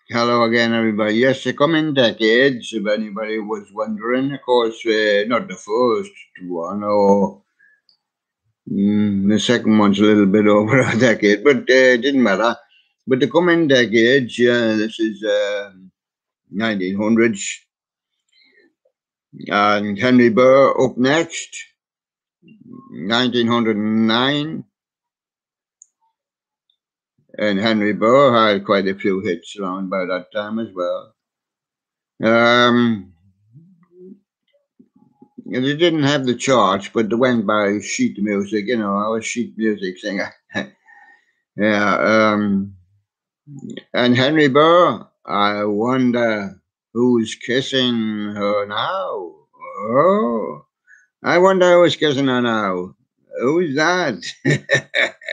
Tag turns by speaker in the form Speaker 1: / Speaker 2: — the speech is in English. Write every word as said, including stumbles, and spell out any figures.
Speaker 1: Hello again, everybody. Yes, the coming decades, if anybody was wondering, of course, uh, not the first one, or mm, the second one's a little bit over a decade, but uh, it didn't matter. But the coming decades, yeah, this is uh, nineteen hundreds, and Henry Burr up next, nineteen oh nine, and Henry Burr had quite a few hits around by that time as well. Um, They didn't have the charts, but they went by sheet music. You know, I was sheet music singer. yeah. Um, and Henry Burr, I wonder who's kissing her now. Oh, I wonder who's kissing her now. Who's that?